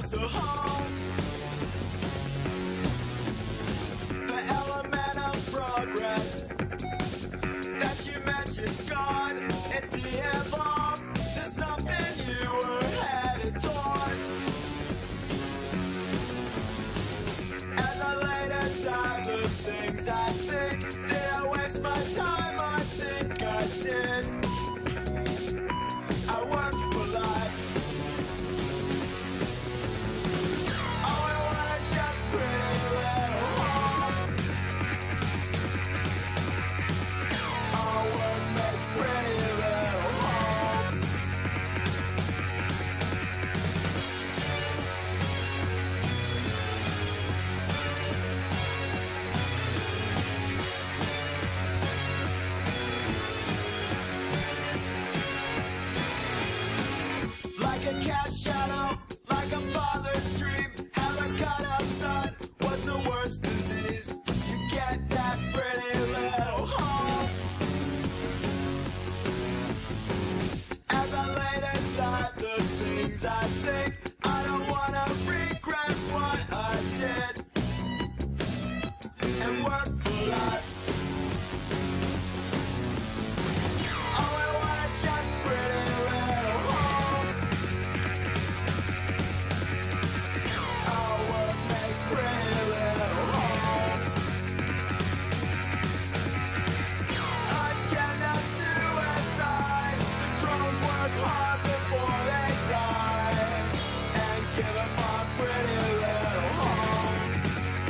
us a home. The element of progress that you mentioned's gone. It de-evolved to something you were headed toward. As I later dive the things I think, did I waste my time? I think I did. I work for life. All I want is just pretty little homes. Our work makes pretty little homes. Like a cat's shadow, like a father's dream. Have a cut up, son. What's the worst disease? You get that pretty little home. As I later dive the things I think, I don't wanna regret what I did and work for life. All I want is just pretty little homes. Our work makes pretty little homes. Agenda suicide. The drones work hard before they die and give up our pretty little homes.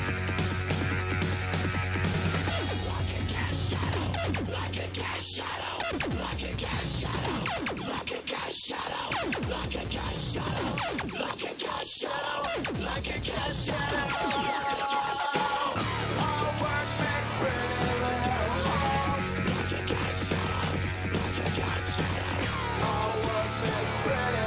Like a gas shadow, like a gas shadow, like a gas shadow, like a gas shadow, like a gas shadow, like a gas shadow, like a gas shadow, like a gas shadow. Our work makes pretty little homes. Like a gas shadow, like a gas shadow. Our work makes pretty